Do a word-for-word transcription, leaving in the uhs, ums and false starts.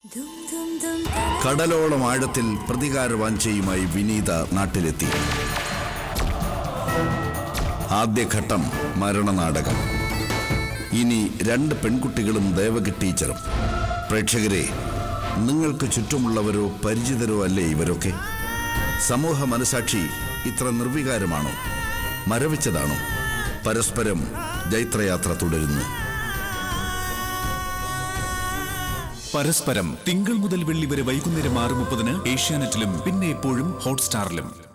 കടലോളം ആഴത്തിൽ പ്രതികാരവാഞ്ചയുമായി വിനീത നാട്ടിലെത്തി. ആദ്യഘട്ടം മരണനാടകം. ഇനി രണ്ട് പെൺകുട്ടികളും ദേവകി ടീച്ചറും. പ്രേക്ഷകരെ, നിങ്ങൾക്ക് ചുറ്റുമുള്ളവരോ പരിചിതരോ അല്ലേ ഇവരൊക്കെ? സമൂഹ മനസാക്ഷി ഇത്ര നിർവികാരമാണോ? മരവിച്ചതാണോ? പരസ്പരം ജൈത്രയാത്ര തുടരുന്നു. പരസ്പരം തിങ്കൾ മുതൽ വെള്ളി വരെ വൈകുന്നേരം ആറ് മുപ്പതിന് ഏഷ്യാനെറ്റിലും പിന്നെ എപ്പോഴും ഹോട്ട്സ്റ്റാറിലും.